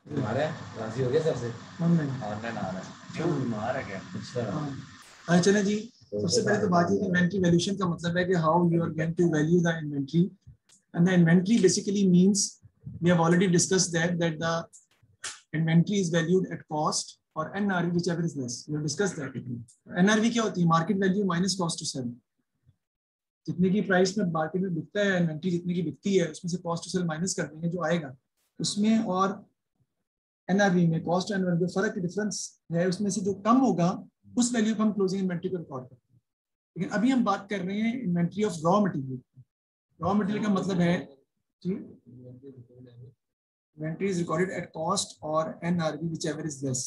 हमारे राजी हो गया सर से ऑनलाइन ऑनलाइन आ रहा है क्यों बीमार है क्या हाँ चले जी। सबसे पहले तो बात है इन्वेंट्री वैल्यूएशन का मतलब है कि how you are going to value the inventory and the inventory basically means we have already discussed that the inventory is valued at cost और NRV whichever is less we have discussed that. NRV क्या होती है? Market value minus cost to sell. जितने की price में market में बिकता है इन्वेंट्री जितने की बिकती है उसमें से कॉस्ट टू सेल माइनस कर देंगे जो आएगा उसमें, और एनआरवी में कॉस्ट एंड जो फर्क डिफरेंस है उसमें से जो कम होगा उस वैल्यू को हम क्लोजिंग इन्वेंट्री को रिकॉर्ड करते हैं। लेकिन अभी हम बात कर रहे हैं inventory of raw material. Raw material का मतलब है जी inventory is recorded at cost और एनआरवी व्हिचएवर इज लेस।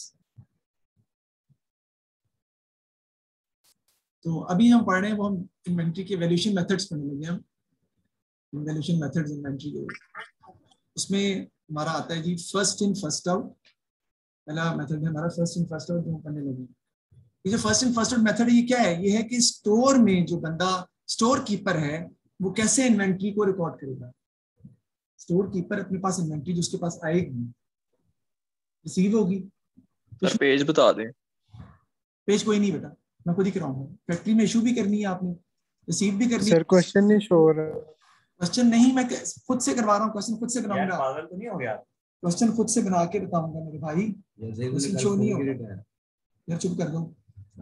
तो अभी हम पढ़ रहे हैं वो हम इन्वेंट्री के वैल्यूएशन मेथड्स पढ़ने लगे हम। वैल्यूएशन मेथड्स इन्वेंट्री के उसमें हमारा आता है जी फर्स्ट इन फर्स्ट आउट। पहला मेथड है हमारा फर्स्ट इन फर्स्ट आउट जो हम पढ़ने लगे। ये जो first in first out method है ये क्या है? ये है कि स्टोर में जो बंदा स्टोर कीपर है वो कैसे इन्वेंट्री को रिकॉर्ड करेगा। स्टोर कीपर अपने पास इन्वेंट्री जो उसके पास आएगी रिसीव होगी। सर पेज बता दें। पेज कोई नहीं बेटा, मैं खुद ही कराऊंगा। फैक्ट्री में इशू भी करनी है आपने, रिसीव भी करनी है। सर क्वेश्चन नहीं शो हो रहा। क्वेश्चन नहीं, मैं खुद से करवा रहा हूँ। क्वेश्चन खुद से बनाऊंगा। पागल तो नहीं हो गया? क्वेश्चन खुद से बना के बताऊंगा मेरे भाई। क्वेश्चन शो नहीं होगा यार, चुप कर दो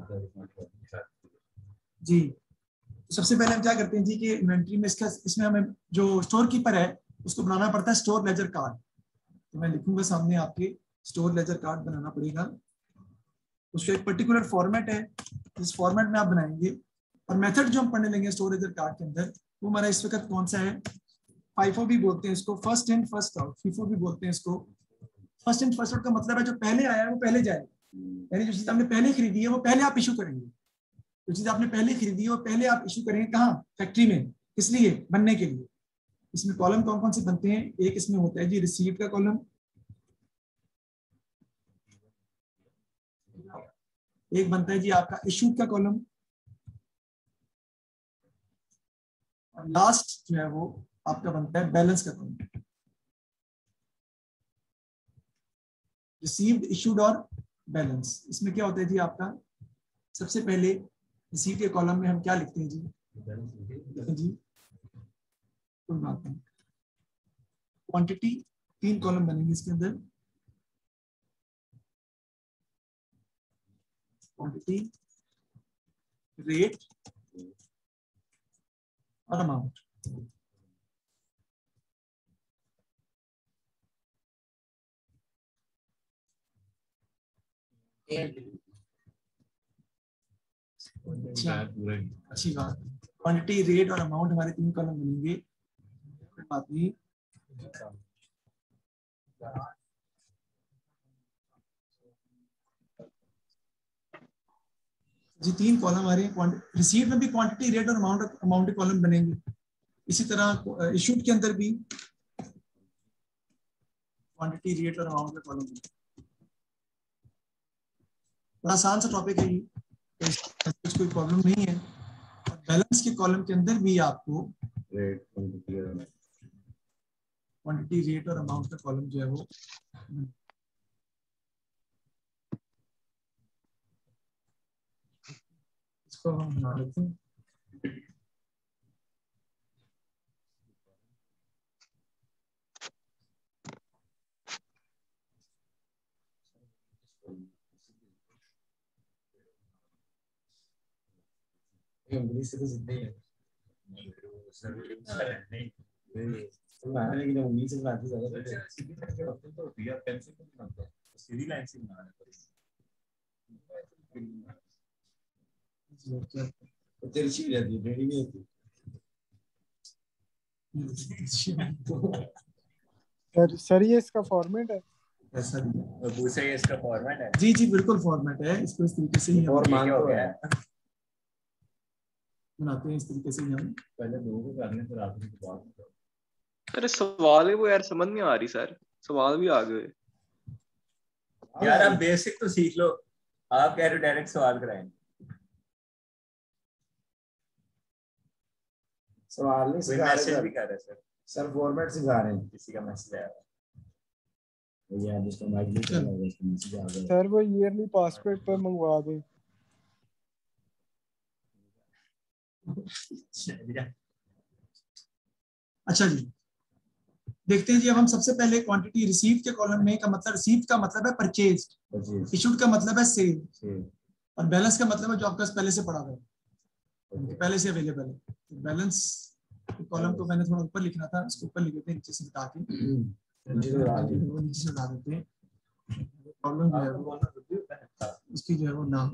जी। तो सबसे पहले हम क्या करते हैं जी कि इन्वेंट्री में इसमें हमें जो स्टोर कीपर है उसको बनाना पड़ता है स्टोर लेजर कार्ड। तो मैं लिखूंगा सामने आपके स्टोर लेजर कार्ड बनाना पड़ेगा। उसका एक पर्टिकुलर फॉर्मेट है, इस फॉर्मेट में आप बनाएंगे। और मेथड जो हम पढ़ने लेंगे स्टोर लेजर कार्ड के अंदर वो हमारा इस वक्त कौन सा है? फाइफो भी बोलते हैं इसको, first in first out. FIFO भी बोलते हैं इसको। फर्स्ट इन फर्स्ट आउट का मतलब है जो पहले आया है वो पहले जाएगा। यानी जो चीज आपने पहले खरीदी है वो पहले आप इशू करेंगे। जो चीज आपने पहले खरीदी है वो पहले आप इशू करेंगे। कहाँ? फैक्ट्री में। किस लिए? बनने के लिए। इसमें कॉलम कौन कौन से बनते हैं? एक इसमें होता है जी रिसीव्ड का कॉलम, एक बनता है जी आपका इशूड का कॉलम, और लास्ट जो है वो आपका बनता है बैलेंस का कॉलम। रिसीव्ड, इशूड और बैलेंस। इसमें क्या होता है जी आपका सबसे पहले रिसीव के कॉलम में हम क्या लिखते हैं जी? जी कोई बात नहीं, क्वांटिटी। 3 कॉलम बनेंगे इसके अंदर, क्वांटिटी, रेट और अमाउंट। अच्छी बात। क्वांटिटी, रेट और अमाउंट हमारे 3 कॉलम बनेंगे। कोई बात नहीं। जी 3 कॉलम हमारे रिसीव में भी क्वांटिटी, रेट और अमाउंट के कॉलम बनेंगे। इसी तरह इशूड के अंदर भी क्वांटिटी, रेट और अमाउंट के कॉलम बनेंगे। बड़ा आसान सा टॉपिक है ये, तो कोई प्रॉब्लम नहीं है। और बैलेंस के कॉलम के अंदर भी आपको क्वांटिटी, रेट और अमाउंट का कॉलम जो है वो इसको हम बना लेते हैं। इंग्लिश से तो सीधे ही है लेकिन इंग्लिश से बनाते ज़्यादा सीधी तो होती है। पेंसिल को बनाते हैं सीधी लाइन से बनाना है। तिरछी हो जाती है, टेढ़ी नहीं होती। सर ये इसका फॉर्मेट है? ऐसा भी है। दूसरा ये इसका फॉर्मेट है। जी जी बिल्कुल फॉर्मेट है। इसको इस तरीके से ही हम बनाते हैं। इस तरीके से ही हम पहले दो को करने फिर आखिरी के बाद। अरे सवाल है वो यार, समझ नहीं आ रही सर। सवाल भी आ गए यार। आप बेसिक तो सीख लो। आप कह रहे हो डायरेक्ट सवाल कराएंगे। सवाल नहीं सिखा रहे सर। भी कर रहे सर फॉर्मेट सिखा रहे हैं। किसी का मैसेज आया सर वो ईयरली पासपोर्ट पर मंगवा दें। अच्छा जी, देखते हैं जी। अब हम सबसे पहले क्वांटिटी रिसीव के कॉलम में का मतलब, रिसीव का मतलब है परचेज, इशूड का मतलब है सेल, और बैलेंस का मतलब है जो आपके पास पहले से पड़ा हुआ है, पहले से अवेलेबल है। तो बैलेंस कॉलम को मैंने थोड़ा ऊपर लिखना था, उसको ऊपर लिख देते हैं, नीचे से हटा के नीचे से हटा देते हैं। प्रॉब्लम जो है वो उसकी जो है वो नाम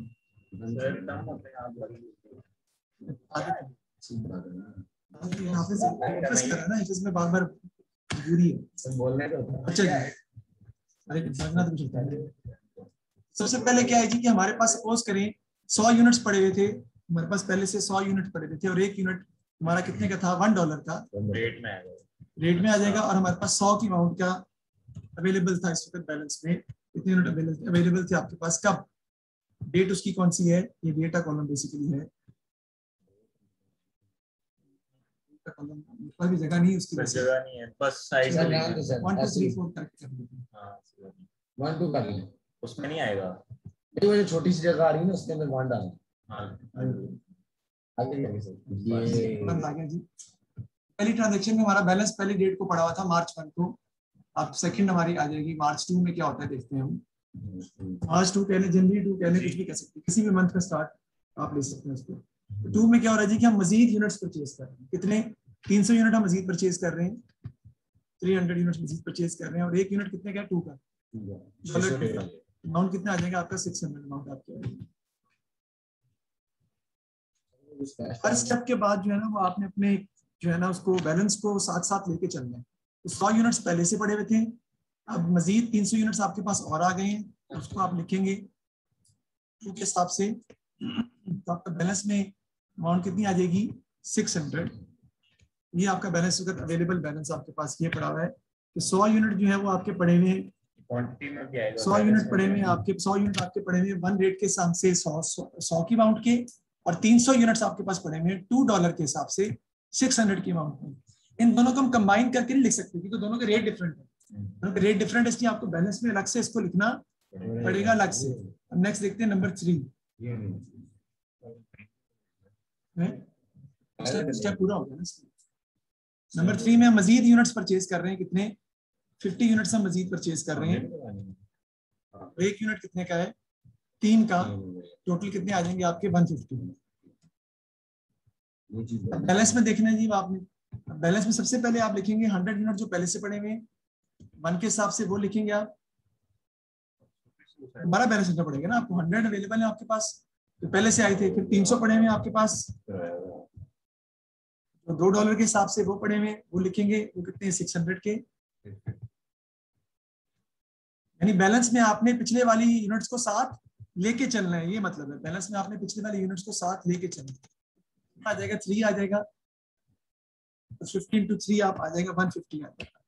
इसमें बार बार जरूरी है बोलने का। अच्छा जी, अरे समझना तो कुछ होता है। सबसे पहले क्या है जी कि हमारे पास सपोज करें 100 यूनिट्स पड़े हुए थे, हमारे पास पहले से 100 यूनिट पड़े हुए थे, और एक यूनिट हमारा कितने का था, $1 का रेट में आ जाएगा, और हमारे पास 100 की अमाउंट का अवेलेबल था इस वक्त बैलेंस में। कितने यूनिट अवेलेबल थे आपके पास, कब, डेट उसकी कौन सी है, ये डेटा कॉलम बेसिकली है। कोई भी जगह नहीं है उसकी, जगह नहीं है, बस साइज 1 2 3 4 करके कर देते हैं। हां 1 2 कर लें, उसमें नहीं आएगा। नहीं, वो जो छोटी सी जगह आ रही है ना उसके अंदर 1 डालना। हां आगे लगे सर, ये आ गया जी। पहली ट्रांजैक्शन में हमारा बैलेंस पहली डेट को पड़ा हुआ था मार्च 1 को। अब सेकंड हमारी आ जाएगी मार्च 2 में, क्या होता है देखते हैं हम। मार्च 2 कहने, जनवरी 2 कहने, कुछ भी कह सकते हैं, किसी भी मंथ का स्टार्ट आप ले सकते हैं उसको। 2 में क्या हो रहा है जी कि हम मजीद यूनिट्स परचेज कर रहे हैं। कितने, 300 यूनिट हम मजीद परचेज कर रहे हैं, 300 यूनिट मजीद परचेज कर रहे हैं, और एक यूनिट कितने का है, 2 का। अमाउंट कितना आ जाएगा आपका, 600 अमाउंट आपका। हर स्टेप के बाद जो है ना वो आपने अपने जो है ना उसको बैलेंस को साथ साथ लेके चलना है। तो 100 यूनिट्स पहले से पड़े हुए थे, अब मजीद 300 यूनिट्स आपके पास और आ गए हैं, उसको आप लिखेंगे के हिसाब से। तो आपका बैलेंस में अमाउंट कितनी आ जाएगी, 600। ये आपका बैलेंस अवेलेबल बैलेंस आपके पास ये पड़ा हुआ है कि 100 यूनिट जो है वो आपके पड़े हुए हैं, क्वांटिटी में क्या आएगा, 100 यूनिट पड़े हुए हैं आपके, 100 यूनिट आपके पड़े हुए हैं 1 रेट के हिसाब से 100 की अमाउंट के, और 300 यूनिट्स आपके पास पड़े हुए हैं $2 के हिसाब से 600 की अमाउंट में। इन दोनों को हम कंबाइन करके नहीं लिख सकते क्योंकि दोनों के रेट डिफरेंट है। दोनों के रेट डिफरेंट है, इसलिए आपको बैलेंस में अलग से इसको लिखना पड़ेगा अलग से। अब नेक्स्ट देखते हैं नंबर 3। स्टेप पूरा हो गया ना। नंबर 3 में हम मजीद यूनिट्स परचेज कर रहे हैं, कितने, 50 यूनिट्स हम मजीद परचेज कर रहे हैं। एक यूनिट कितने का है, 3 का, टोटल कितने आ जाएंगे आपके 150। बैलेंस में देखना है जी आपने, बैलेंस में सबसे पहले आप लिखेंगे 100 यूनिट जो पहले से पड़े हुए हैं 1 के हिसाब से, वो लिखेंगे आप। बड़ा बैलेंस लिखना पड़ेगा ना आपको, 100 अवेलेबल है आपके पास तो पहले से आए थे, फिर 300 पड़े हुए हैं आपके पास, तो $2 के हिसाब से वो पड़े हुए हैं, वो लिखेंगे, वो कितने 600 के। यानी बैलेंस में आपने पिछले वाली यूनिट्स को साथ लेके चलना है, ये मतलब है, बैलेंस में आपने पिछले वाली यूनिट्स को साथ लेके चलना है। आ जाएगा 3 आ जाएगा, 15 to 3 आप आ जाएगा 150 आ जाएगा।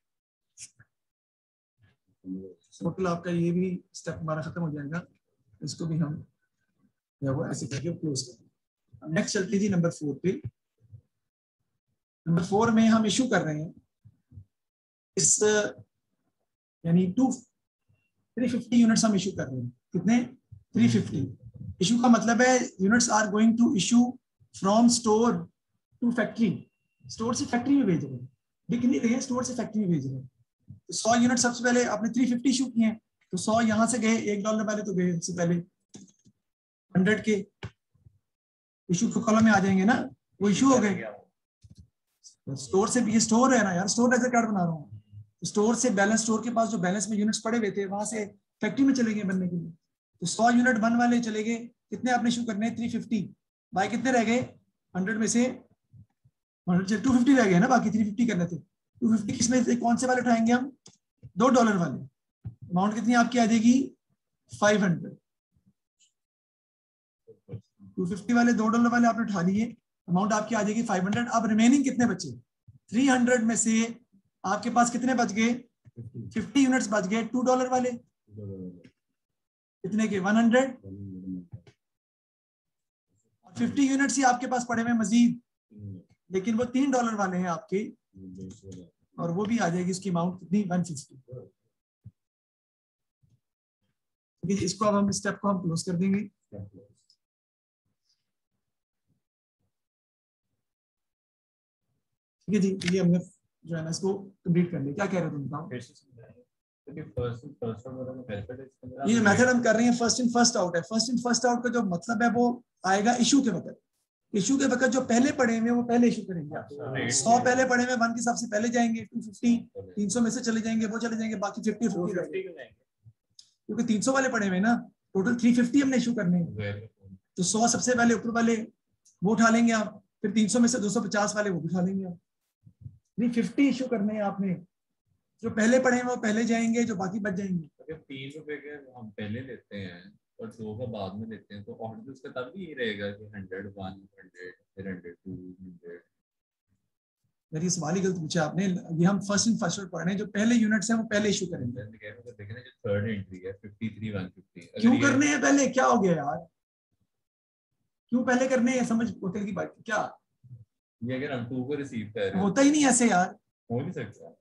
टोटल आपका ये भी स्टेप हमारा खत्म हो जाएगा, इसको भी हम वो ऐसे करके क्लोज करेंगे। नेक्स्ट चलते हैं जी नंबर 4 पे। नंबर 4 में हम इशू कर रहे हैं इस, यानी 350 यूनिट्स हम इशू कर रहे हैं, कितने, 350। इशू का मतलब है units are going to issue from store to factory, store से फैक्ट्री में भेज रहे हैं, बिक नहीं रहे, स्टोर से फैक्ट्री में भेज रहे हैं। तो 100 यूनिट सबसे पहले आपने 350 इशू किए हैं, तो 100 यहाँ से गए, $1 वाले तो गए सबसे पहले, 100 के इशू के कॉलम में आ जाएंगे ना, वो इशू हो गए। स्टोर से, ये स्टोर है ना यार, स्टोर लेजर कार्ड बना रहा हूँ, स्टोर से बैलेंस, स्टोर के पास जो बैलेंस में यूनिट्स पड़े हुए थे वहां से फैक्ट्री में चले गए बनने के लिए। तो 100 यूनिट 1 वाले चले गए, कितने आपने इशू करने, 350 बाकी कितने रह गए, 100 में से 250 रह गए ना, बाकी 350 करने थे। 250 किसमें से, कौन से वाले उठाएंगे हम, $2 वाले। अमाउंट कितनी आपकी आ जाएगी, 500। 250 वाले, $2 वाले आपने उठा लिए, अमाउंट आपकी आ जाएगी 500। अब रिमेनिंग कितने बचे, 300 में से आपके पास कितने बच गए, 50 यूनिट्स बच गए $2 वाले, कितने के, 100। 50 यूनिट्स ही आपके पास पड़े हुए मजीद, लेकिन वो $3 वाले हैं आपके, और वो भी आ जाएगी उसकी अमाउंट कितनी, 150। ठीक है, इसको अब हम स्टेप को हम क्लोज कर देंगे। ठीक है जी, ये हमने जो है ना इसको कंप्लीट कर लिया। क्या कह रहे हो तुम बताओ? ये मेथड हम कर रहे हैं फर्स्ट इन फर्स्ट आउट है। फर्स्ट इन फर्स्ट आउट का जो मतलब है वो आएगा इशू के वक्त। इशू के वक्त जो पहले पड़े हुए वो पहले इशू करेंगे आप। 100 पहले पड़े हुए 1 के हिसाब से पहले जाएंगे, 250 300 में से चले जाएंगे, वो चले जाएंगे, बाकी 50 रहेंगे। क्योंकि 300 वाले पड़े हुए ना, टोटल 350 हमने इशू करने हैं। तो 100 सबसे पहले ऊपर वाले वो उठा लेंगे आप, फिर 300 में से 250 वाले वो उठा लेंगे आप। नहीं 50 इशू करने हैं आपने। जो पहले पड़े हैं वो पहले जाएंगे, जो बाकी बच जाएंगे। अगर 3 रुपए के हम पहले लेते हैं और 2 का बाद में लेते हैं तो ऑर्डर उसका तब भी ये रहेगा कि 100 100 फिर 100 200। मेरी सवाल ही गलत पूछा आपने। ये हम फर्स्ट इन फर्स्ट आउट पढ़ रहे हैं, जो पहले यूनिट्स हैं वो पहले इशू करेंगे। मैं कह रहा हूं देखना जो थर्ड एंट्री है 53 150 क्यों करने हैं पहले? क्या हो गया यार, क्यों पहले करने हैं? समझ होटल की बात क्या? ये अगर हम 2 को रिसीव कर रहे हैं होता ही नहीं ऐसे यार, हो नहीं सकता।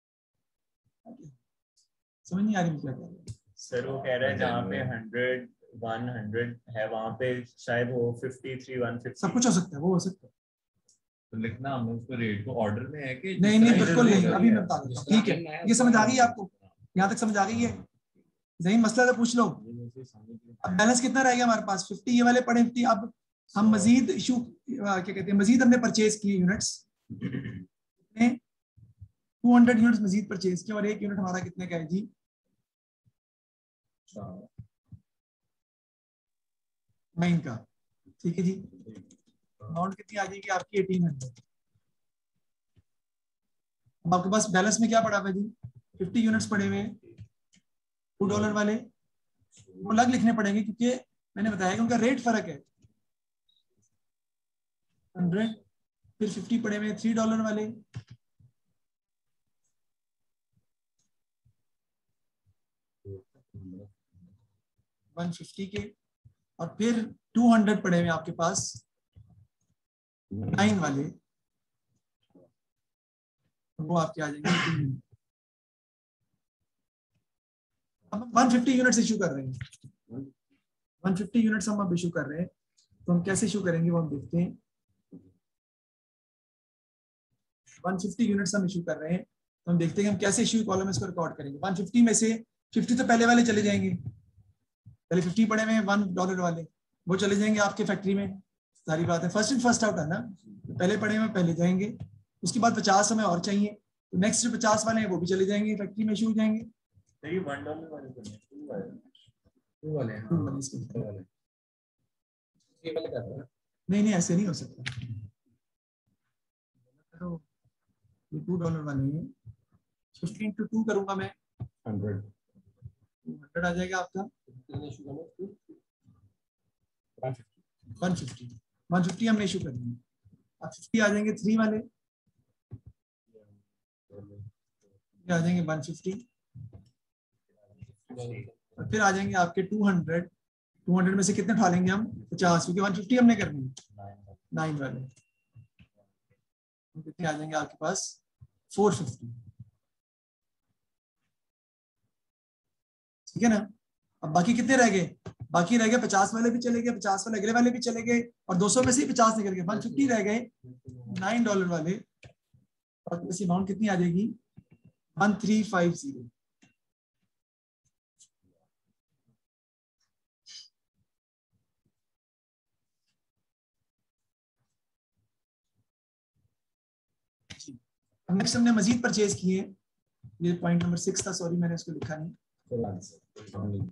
समझ नहीं आ रही क्या कह रहे हैं सर। वो कह रहा है जहाँ पे 100 100 है वहाँ पे शायद वो 53 150 सब कुछ हो सकता है, वो हो सकता है। तो लिखना हमने उसको रेट को ऑर्डर में है कि नहीं नहीं बिल्कुल नहीं, अभी मैं बता देता हूँ। ठीक है, ये समझ आ गई है आपको? यहाँ तक समझ आ गई है? नहीं मसला तो पूछ लो। अब बैलेंस कितना रह गया हमारे पास? 50 ये वाले पड़े 50। अब हम मजीद इशू क्या कहते हैं, मजीद हमने परचेज किए यूनिट्स। 200 यूनिट्स मजीद परचेज किए और एक यूनिट हमारा कितने का है जी? 9 का। ठीक है जी, अमाउंट कितनी आ जाएगी आपकी? 1800। अब आपके पास बैलेंस में क्या पड़ा हुआ है जी? 50 यूनिट्स पड़े हुए हैं $2 वाले, वो अलग लिखने पड़ेंगे क्योंकि मैंने बताया कि उनका रेट फर्क है। 100 फिर 50 पड़े हुए $3 वाले, $150 के, और फिर 200 पड़े हुए आपके पास 9 वाले, वो आपके आ जाएंगे। अब 150 यूनिट्स इशू कर रहे हैं। 150 यूनिट्स हम अब इशू कर रहे हैं, तो हम कैसे इशू करेंगे वो हम देखते हैं। 150 यूनिट्स हम इशू कर रहे हैं, तो हम देखते हैं हम कैसे इशू कॉलम इसको रिकॉर्ड करेंगे। 150 में से 50 तो पहले वाले चले जाएंगे, पहले 50 पड़े हुए हैं $1 वाले, वो चले जाएंगे आपके फैक्ट्री में। सारी बात है, फर्स्ट इन फर्स्ट आउट है ना, तो पहले पड़े हुए पहले जाएंगे। उसके बाद 50 हमें और चाहिए, तो नेक्स्ट जो 50 वाले हैं वो भी चले जाएंगे, फैक्ट्री में इशू हो जाएंगे। ये $1 वाले तो नहीं, 2 वाले। 2 वाले हैं। 2 वाले इसके अंदर। ये वाले कर रहे हैं। नहीं नहीं ऐसे नहीं हो सकता। तो ये $2 वाले हैं, 50 into 2 करूंगा मैं, 100 आ जाएगा आपका। 150 हमने इशू करनी है। अब 50 आ जाएंगे 3 वाले, ये आ जाएंगे 150, और फिर आ जाएंगे आपके 200। 200 में से कितने उठा लेंगे हम? 50, क्योंकि 150 हमने करनी है। 9 वाले कितने आ जाएंगे आपके पास? 450। ठीक है ना? अब बाकी कितने रह गए? बाकी रह गए 50 वाले भी चले गए, 50 वाले अगले वाले भी चले गए, और 200 में से 50 निकल गए। 150 रह गए $9 वाले, और इस अमाउंट कितनी आ जाएगी? 1350। नेक्स्ट हमने मजीद परचेज किए, ये पॉइंट नंबर 6 था, सॉरी मैंने इसको लिखा नहीं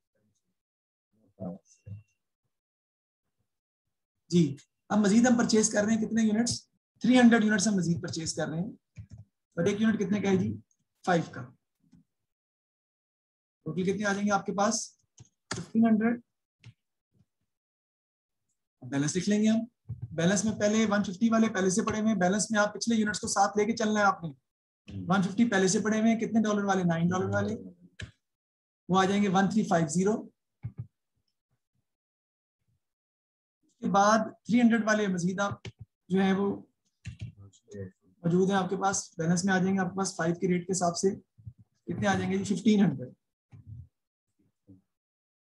जी। अब मजीद हम परचेज कर रहे हैं कितने यूनिट्स? 300 यूनिट्स हम मजीद परचेज कर रहे हैं, और एक यूनिट कितने का है जी? 5 का। टोटल कितने आ जाएंगे आपके पास? 1500। बैलेंस लिख लेंगे हम। बैलेंस में पहले 150 वाले पहले से पड़े हुए हैं, बैलेंस में आप पिछले यूनिट्स को साथ लेके चलना है आपने। 150 पहले से पड़े हुए हैं, कितने डॉलर वाले? $9 वाले, वो आ जाएंगे 1350। उसके बाद 300 वाले मजीद आप जो है वो मौजूद है आपके पास, बैलेंस में आ जाएंगे आपके पास 5 के रेट के हिसाब से, कितने आ जाएंगे जी? 1500।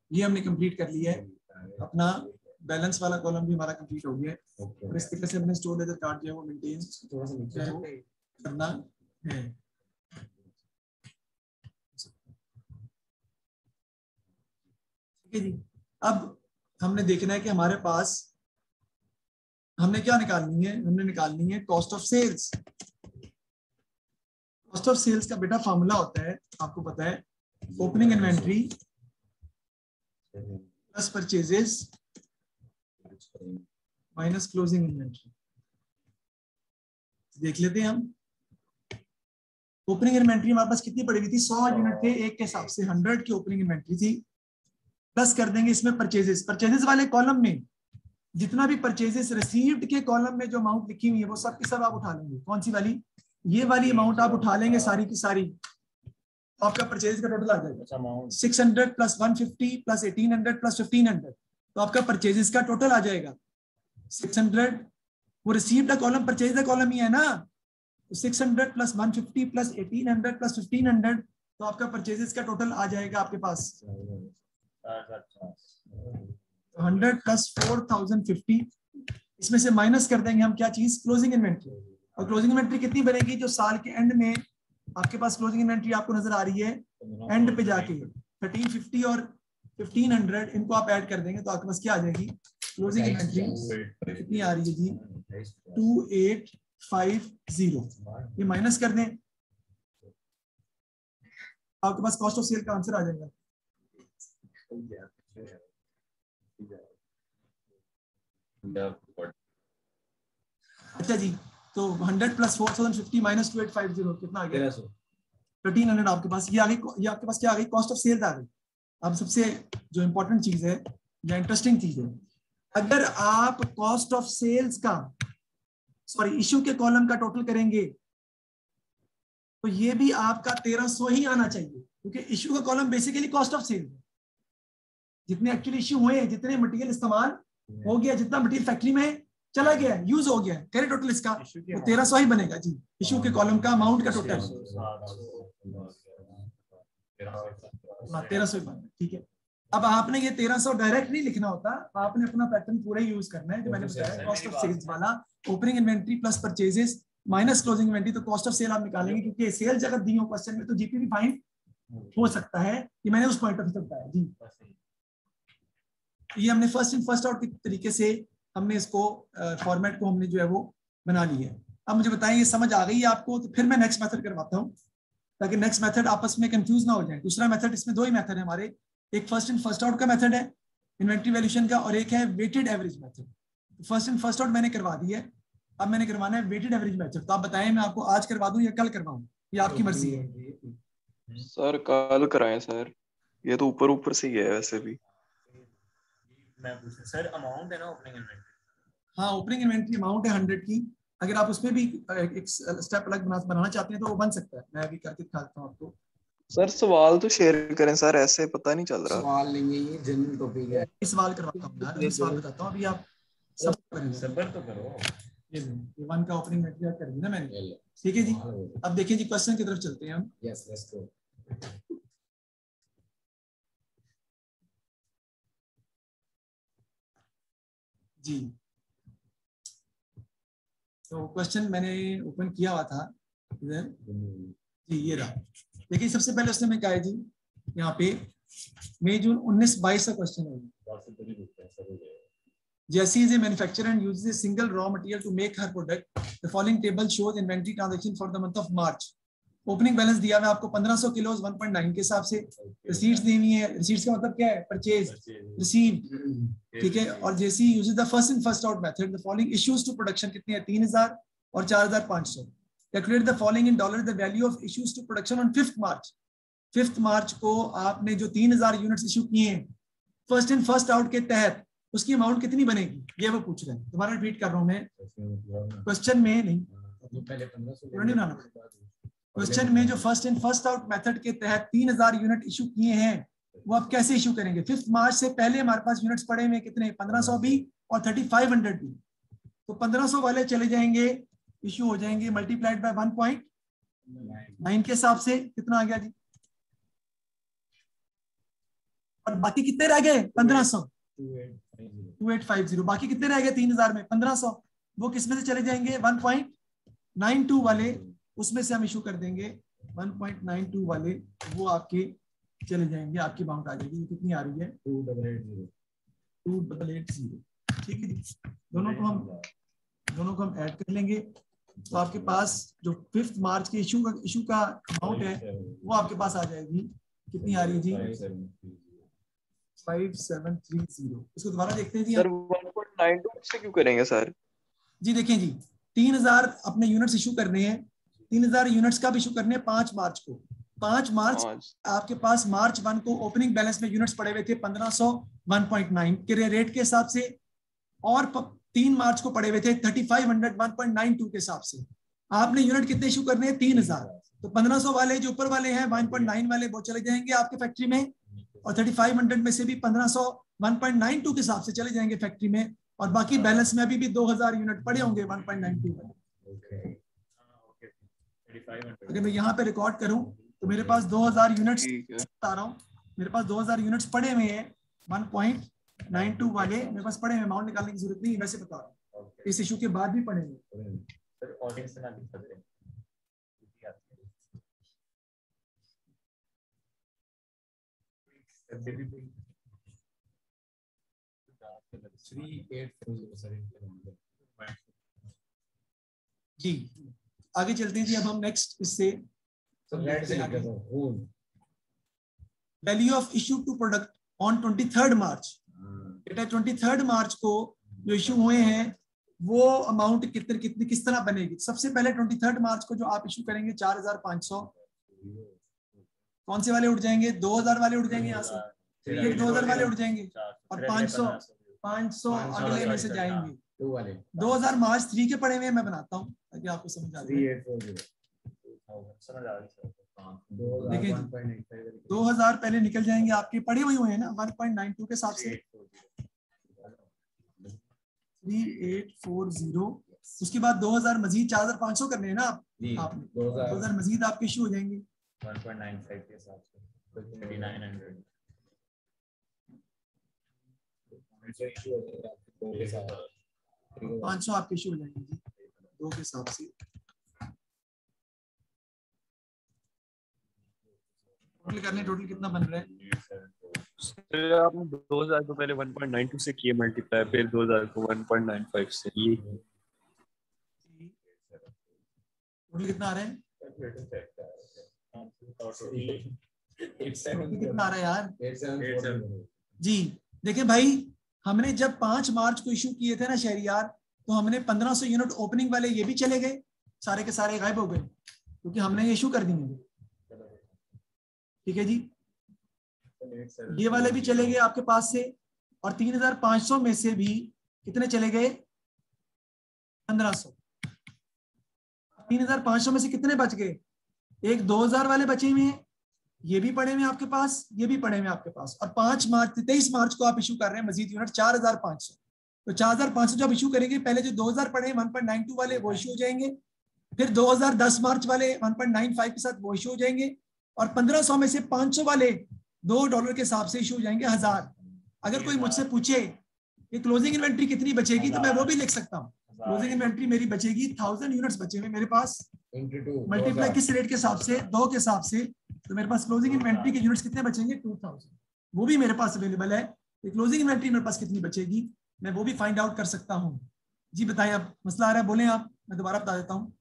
ये हमने कंप्लीट कर लिया है। अपना बैलेंस वाला कॉलम भी हमारा कंप्लीट हो गया है। और इस तरीके से हमने स्टोर लेजर कार्ड जो है वो मेंटेन थोड़ा सा नीचे जो है करना है। ठीक है जी। अब हमने देखना है कि हमारे पास हमने क्या निकालनी है, हमने निकालनी है cost of sales. Cost of sales का बेटा फॉर्मूला होता है, आपको पता है, opening inventory plus purchases minus closing inventory. देख लेते हैं हम। ओपनिंग इन्वेंट्री हमारे पास कितनी पड़ी हुई थी, 100 यूनिट थे एक के हिसाब से, 100 की ओपनिंग इन्वेंट्री थी। प्लस कर देंगे इसमें परचेजेस। परचेजेस वाले कॉलम में जितना भी परचेजेस रिसीव्ड के कॉलम में जो अमाउंट लिखी हुई है वो सब की सब आप उठा लेंगे। कौन सी वाली, ये वाली अमाउंट आप उठा लेंगे सारी की सारी, तो आपका परचेज का टोटल आ जाएगा 600 प्लस 150 प्लस 1800 प्लस 1500, तो आपका परचेजेस का टोटल आ जाएगा 600। वो रिसीव्ड कॉलम परचेज का कॉलम ही है ना, तो 600 प्लस 150 प्लस 1800 प्लस 1500, तो आपका परचेजेस का टोटल आ जाएगा आपके पास 100 प्लस 4050। इसमें से माइनस कर देंगे हम क्या चीज, क्लोजिंग इन्वेंट्री। और क्लोजिंग इन्वेंट्री कितनी बनेगी, जो साल के एंड में आपके पास क्लोजिंग इन्वेंट्री आपको नजर आ रही है एंड पे जाके 1350 और 1500, इनको आप ऐड कर देंगे तो आपके पास क्या आ जाएगी, क्लोजिंग इन्वेंट्री कितनी आ रही है जी, 2850। ये माइनस कर दें, आपके पास कॉस्ट ऑफ सेल का आंसर आ जाएगा। अच्छा जी, तो 100 प्लस 4050 माइनस 2850 कितना आ गया, 1300 आपके पास। ये आ गई, ये आपके पास क्या आ गई, कॉस्ट ऑफ सेल्स आ गई। अब सबसे जो इंपॉर्टेंट चीज है या इंटरेस्टिंग चीज है, अगर आप कॉस्ट ऑफ सेल्स का इशू के कॉलम का टोटल करेंगे तो ये भी आपका 1300 ही आना चाहिए, क्योंकि इशू का column basically cost of sale है। जितने एक्चुअली इशू हुए हैं, जितने मटेरियल इस्तेमाल हो गया, जितना मटेरियल फैक्ट्री में चला गया, यूज हो गया, करे टोटल इसका तो 1300 ही बनेगा जी, इशू के कॉलम का अमाउंट का टोटल 1300 बनेगा। ठीक है, अब आपने ये 1300 डायरेक्ट नहीं लिखना होता, आपने अपना पैटर्न पूरा यूज करना है जो मैंने बताया, कॉस्ट ऑफ सेल्स वाला, opening inventory plus purchases minus closing inventory. तो कॉस्ट ऑफ सेल आप निकालेंगे, क्योंकि सेल्स अगर दी हो क्वेश्चन में तो जीपी भी फाइंड हो सकता है, ये मैंने उस पॉइंट ऑफ व्यू बताया जी। ये हमने फर्स्ट इन फर्स्ट आउट के तरीके से हमने इसको फॉर्मेट को हमने जो है वो बना लिया है। अब मुझे बताएं ये समझ आ गई है आपको, तो फिर मैं नेक्स्ट मेथड करवाता हूँ ताकि नेक्स्ट मेथड आपस में कंफ्यूज ना हो जाए। दूसरा मेथड, इसमें दो ही मेथड है हमारे, एक फर्स्ट इन फर्स्ट आउट का मेथड है इन्वेंट्री वैल्यूएशन का, और एक है weighted average method. First in first out मैंने करवा दी है, अब मैंने करवाना है वेटेड एवरेज मेथड। तो आप बताएं मैं आपको आज करवा दूं या कल करवाऊं, ये आपकी मर्जी है। सर कल कराएं सर, ये तो ऊपर ऊपर से ही है वैसे भी। मैं पूछ सर, अमाउंट है ना ओपनिंग इन्वेंट्री? हाँ, ओपनिंग इन्वेंट्री अमाउंट है 100 की। अगर आप उसमें भी एक स्टेप अलग बनाना चाहते हैं तो वो बन सकता है, मैं अभी करके दिखाता हूँ आपको। सर सवाल तो शेयर करें सर, ऐसे पता नहीं चल रहा। सवाल नहीं है, ये जनरल टॉपिक है। इस सवाल करवाता हूँ यार, मैं सवाल बताता हूँ, अभी आप सब करेंगे। सबर तो करो। ये 1 का ओपनिंग इन्वेंट्री कर दी ना मैंने, ठीक है जी। अब देखिए जी, क्वेश्चन की तरफ चलते हैं हम। Yes, let's go. जी, तो क्वेश्चन मैंने ओपन किया हुआ था इधर जी, ये रहा। देखिए सबसे पहले उसने मैं कहा है जी, यहाँ पे मई जून 19-22 का क्वेश्चन है। Jessie is a manufacturer and uses a single raw material to make her product. The following table shows inventory transaction for the month of March. Opening balance दिया हुआ आपको 1500 किलो 1.9 के हिसाब से। रिसीट्स दी हुई है, रिसीट्स का मतलब क्या है, परचेज रिसीव, ठीक है। और JC uses the first in first out method. The following issues to production कितनी है, 3000 और 4500। Calculate the following in dollar the value of issues to production on 5th March. 5th March को आपने जो 3000 units issue किए हैं first in first out के तहत, उसकी अमाउंट कितनी बनेगी, ये वो पूछ रहे हैं। दोबारा रिपीट कर रहा हूं मैं, क्वेश्चन में नहीं, क्वेश्चन में जो first in first out method के तहत 3000 यूनिट इशू किए हैं वो आप कैसे इशू करेंगे। 5th मार्च से पहले हमारे पास यूनिट्स पड़े हुए कितने, 1500 भी और 3500 भी। तो 1500 वाले चले जाएंगे, इशू हो जाएंगे, मल्टीप्लाइड बाय 1.9 के हिसाब से कितना आ गया जी, और बाकी कितने रह गए 1500 2850 2850 बाकी कितने रह गए 3000 में 1500 वो किस में से चले जाएंगे 1.92 वाले उसमें से हम इशू कर देंगे 1.92 वाले वो आपके चले जाएंगे आपकी अमाउंट आ जाएगी कितनी आ रही है 2880 ठीक है जी दोनों को हम ऐड कर लेंगे तो आपके पास जो 5 मार्च के इशू का अमाउंट है वो आपके पास आ जाएगी कितनी आ रही है जी 5730 इसको दोबारा देखते हैं जी सर 1.92 से क्यों करेंगे सर? जी देखें जी 3000 अपने यूनिट्स इशू करने हैं 3000 यूनिट्स कब इशू करने हैं 5 मार्च को 5 मार्च आपके पास मार्च 1 को ओपनिंग बैलेंस में यूनिट्स पड़े हुए थे 1500 1.9 के रेट के हिसाब से और 3 मार्च को पड़े हुए थे 3500 1.92 के हिसाब से आपने यूनिट कितने इशू करने हैं 3000 तो 1500 वाले जो ऊपर वाले हैं 1.9 वाले वो चले जाएंगे आपके फैक्ट्री में और 3500 में से भी 1500 1.92 के हिसाब से चले जाएंगे फैक्ट्री में और बाकी बैलेंस में अभी भी 2000 यूनिट पड़े होंगे 1.92 वाले अगर मैं यहाँ पे रिकॉर्ड करूं तो मेरे पास 2000 यूनिट्स बता रहा हूँ मेरे पास 2000 यूनिट्स पड़े हुए हैं 1.92 वाले मेरे पास पड़े हुए अमाउंट निकालने की जरूरत नहीं वैसे बता रहा हूँ इस इशू के बाद भी पड़े हुए जी आगे चलते हैं जी अब हम नेक्स्ट इससे value of issue to product on 23 March बेटा 23 मार्च को जो इशू हुए हैं वो अमाउंट कितनी किस तरह बनेगी सबसे पहले 23 मार्च को जो आप इशू करेंगे 4500 कौन से वाले उठ जाएंगे 2000 वाले उठ जाएंगे यहाँ से ये 2000 वाले उठ जाएंगे और 500 अगले में से जाएंगे 2000 मार्च 3 के पड़े हुए मैं बनाता हूँ ताकि आपको समझ आ जाए देखिए 2000 पहले निकल जाएंगे आपके पड़े हुए हैं ना 1.92 के हिसाब से 3840 उसके बाद 2000 मजीद 4500 करने हैं ना आपने 2000 मजीद आपके इशू हो जाएंगे 1.95 के हिसाब से 3900 500 आपके इशू हो जाएंगे जी 2 के हिसाब से टोटल कितना बन रहा है सर आपने 2000 को पहले 1.92 से किए मल्टीप्लाई फिर 2000 को 1.95 से ये टोटल कितना आ रहा है कितना आ रहा है यार जी देखें भाई हमने जब 5 मार्च को इशू किए थे ना शहरियार तो हमने 1500 यूनिट ओपनिंग वाले ये भी चले गए सारे के सारे गायब हो गए क्योंकि हमने ये इशू कर दिए ठीक है जी ये वाले भी चले गए आपके पास से और 3500 में से भी कितने चले गए 1500 3500 में से कितने बच गए एक 2000 वाले बचे हुए हैं ये भी पड़े हुए आपके पास ये भी पड़े हुए आपके पास और 23 मार्च को आप इशू कर रहे हैं मजीद यूनिट 4500 तो 4500 जब इशू करेंगे पहले जो 2000 पड़े 1.92 वाले वो इशू हो जाएंगे फिर 2010 मार्च वाले 1.95 के साथ वो इशू हो जाएंगे और 1500 में से 500 वाले $2 के हिसाब से इशू हो जाएंगे 1000 अगर कोई मुझसे पूछे कि क्लोजिंग इन्वेंट्री कितनी बचेगी तो मैं वो भी लिख सकता हूँ क्लोजिंग इन्वेंट्री मेरी बचेगी 1000 यूनिट्स बचे हुए मेरे पास मल्टीप्लाई किस रेट के हिसाब से 2 के हिसाब से तो मेरे पास क्लोजिंग इन्वेंट्री के यूनिट्स कितने बचेंगे 2000 वो भी मेरे पास अवेलेबल है क्लोजिंग इन्वेंट्री मेरे पास कितनी बचेगी मैं वो भी फाइंड आउट कर सकता हूँ जी बताएं आप मसला आ रहा है बोलें आप मैं दोबारा बता देता हूँ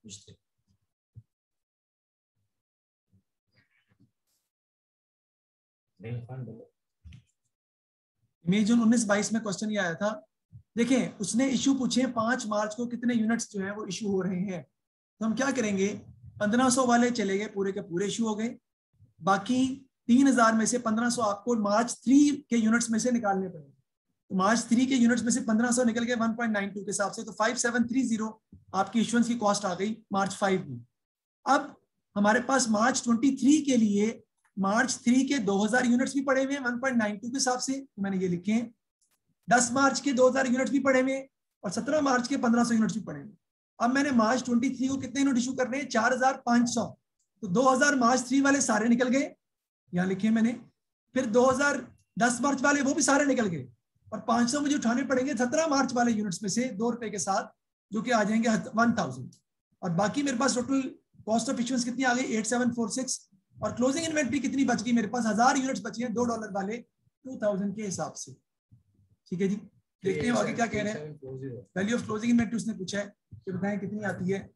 मई जून 19-22 में क्वेश्चन ये आया था देखें उसने इशू पूछे 5 मार्च को कितने यूनिट्स जो है वो इशू हो रहे हैं तो हम क्या करेंगे 1500 वाले चले गए पूरे के पूरे इशू हो गए बाकी 3000 में से 1500 आपको मार्च 3 के यूनिट्स में से निकालने पड़ेंगे तो मार्च 3 के यूनिट्स में से 1500 निकल गए 1.92 के हिसाब से तो 5730 आपकी इशुएंस की कॉस्ट आ गई मार्च 5 में अब हमारे पास मार्च 23 के लिए मार्च 3 के 2000 यूनिट्स भी पड़े हुए हैं 1.92 के हिसाब से तो मैंने ये लिखे हैं 10 मार्च के 2000 यूनिट्स भी पड़े हुए हैं और 17 मार्च के 1500 यूनिट्स भी पड़े हुए हैं अब मैंने मार्च 23 को कितने यूनिट इशू करने हैं 4500 तो 2000 मार्च 3 वाले सारे निकल गए यहाँ लिखे मैंने फिर 2000 10 मार्च वाले वो भी सारे निकल गए, और 500 मुझे उठाने पड़ेंगे 17 मार्च वाले यूनिट्स में से 2 रुपए के साथ, जो कि आ जाएंगे 1000, और बाकी मेरे पास टोटल कॉस्ट ऑफ इश्यूएंस कितनी आ गई 8746, और क्लोजिंग इन्वेंटरी कितनी बच गई मेरे पास 1000 यूनिट्स बची हैं $2 वाले 2000 के हिसाब से। ठीक है जी, देखते हैं आगे क्या कह रहे हैं। वैल्यू ऑफ क्लोजिंग इन्वेंटरी उसने पूछा है कि बताएं कितनी आती है।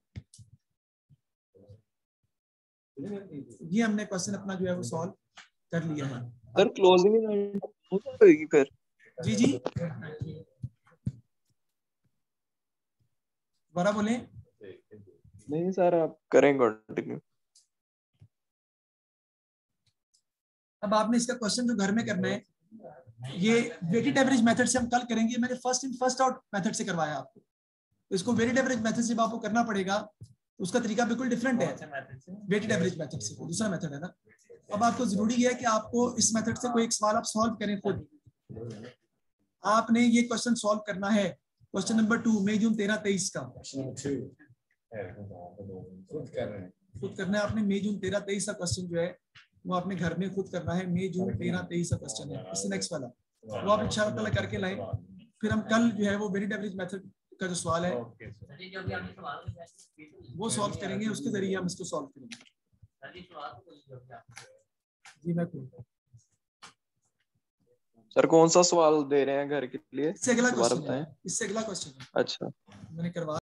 ये हमने क्वेश्चन अपना जो है वो सॉल्व कर लिया है। सर क्लोजिंग हो जाएगी फिर? जी जी दोबारा बोलें। नहीं सर आप करें कंटिन्यू। अब आपने इसका क्वेश्चन जो घर में करना है, ये वेटेड एवरेज मेथड से हम कल करेंगे। मैंने first in first out method से करवाया आपको, तो इसको वेटेड एवरेज मेथड से आपको करना पड़ेगा, तो उसका तरीका बिल्कुल डिफरेंट है वेटेड एवरेज मेथड से, दूसरा मेथड है ना। अब आपको जरूरी है कि आपको इस मेथड से कोई एक सवाल आप सॉल्व करें खुद। आपने ये क्वेश्चन सॉल्व करना है, क्वेश्चन नंबर 2 मई जून 13-23 का खुद करना है आपने। मई जून 13-23 का क्वेश्चन जो है वो आपने घर में खुद करना है। मई जून 13-23 का क्वेश्चन है, इससे नेक्स्ट वाला वो आप इंशाल्लाह करके लाएं। फिर हम कल जो है वो वेटेड एवरेज मेथड का जो सवाल है वो सॉल्व करेंगे, उसके जरिए हम इसको सॉल्व करेंगे। जी मैं सर कौन सा सवाल दे रहे हैं घर के लिए? इससे अगला दोबारा क्वेश्चन है, बताएं। इससे अगला क्वेश्चन है। अच्छा मैंने करवा